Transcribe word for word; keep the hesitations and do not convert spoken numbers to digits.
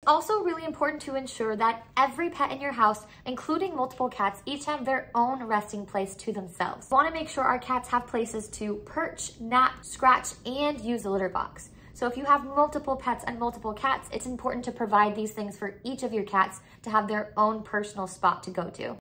Also really important to ensure that every pet in your house, including multiple cats, each have their own resting place to themselves. We want to make sure our cats have places to perch, nap, scratch, and use the litter box. So if you have multiple pets and multiple cats, it's important to provide these things for each of your cats to have their own personal spot to go to.